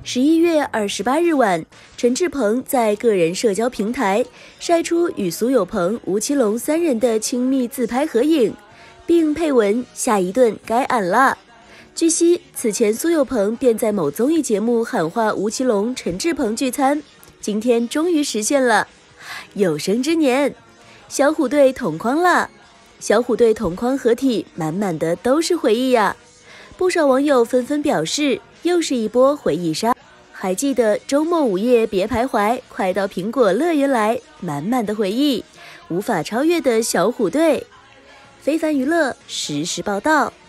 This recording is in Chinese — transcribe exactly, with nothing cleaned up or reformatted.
十一月二十八日晚，陈志朋在个人社交平台晒出与苏有朋、吴奇隆三人的亲密自拍合影，并配文“下一顿该俺啦”。据悉，此前苏有朋便在某综艺节目喊话吴奇隆、陈志朋聚餐，今天终于实现了。有生之年，小虎队同框啦！小虎队同框合体，满满的都是回忆呀！不少网友纷纷表示，又是一波回忆杀。还记得周末午夜别徘徊，快到苹果乐园来，满满的回忆，无法超越的小虎队。非凡娱乐实时报道。